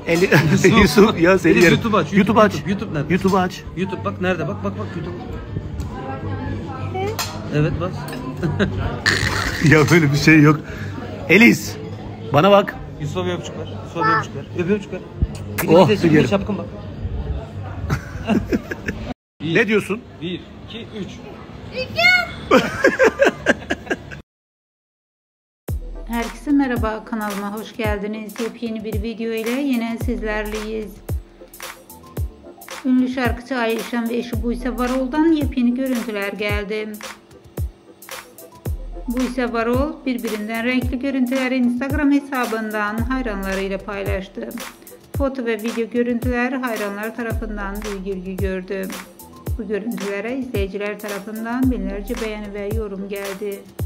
Yusuf ya seni yerim. YouTube aç. YouTube aç. YouTube nerede? YouTube aç. YouTube bak nerede? Bak YouTube. Evet bas. Ya böyle bir şey yok. Elis bana bak. Yusuf'a bir öpücük ver. Yusuf'a bir öpücük ver. Bir öpücük ver. Oh, Bir yerim. de şapkın bak. Ne diyorsun? 1, 2, 3. Herkese merhaba, kanalıma hoş geldiniz. Yepyeni bir video ile yine sizlerleyiz. Ünlü şarkıcı Ayşen ve eşi Buse Varol'dan yepyeni görüntüler geldi. Buse Varol birbirinden renkli görüntüleri Instagram hesabından hayranlarıyla paylaştı. Foto ve video görüntüler hayranlar tarafından büyük ilgi gördü. Bu görüntülere izleyiciler tarafından binlerce beğeni ve yorum geldi.